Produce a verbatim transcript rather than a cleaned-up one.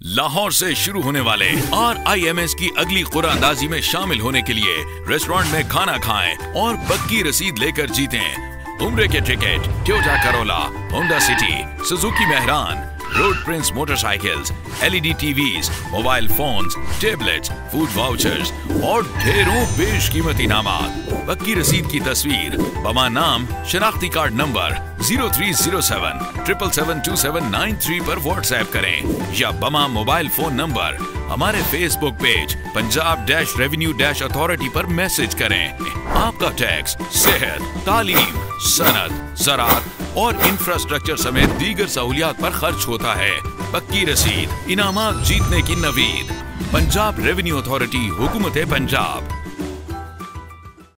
लाहौर से शुरू होने वाले आर आई एम एस की अगली कुरानंदाजी में शामिल होने के लिए रेस्टोरेंट में खाना खाएं और पक्की रसीद लेकर जीतें। उम्र के ticket Toyota Corolla, Honda City, Suzuki Mehran, Road Prince motorcycles, L E D TVs, mobile phones, tablets, food vouchers और ढेरों बेशकीमती इनामात। पक्की रसीद की तस्वीर बमा नाम, शनाख्ती card number zero three zero seven triple seven two seven nine three पर व्हाट्सएप करें या बमा मोबाइल फोन नंबर हमारे Facebook page Punjab dash revenue dash authority पर मैसेज करें। आपका टैक्स, सेहत, तालीम, सनत, ज़राअत और इंफ्रास्ट्रक्चर समेत दीगर सहूलियात पर खर्च होता है। पक्की रसीद, इनामात जीतने की नवीद। पंजाब रेवेन्यू अथॉरिटी, हुकूमत पंजाब।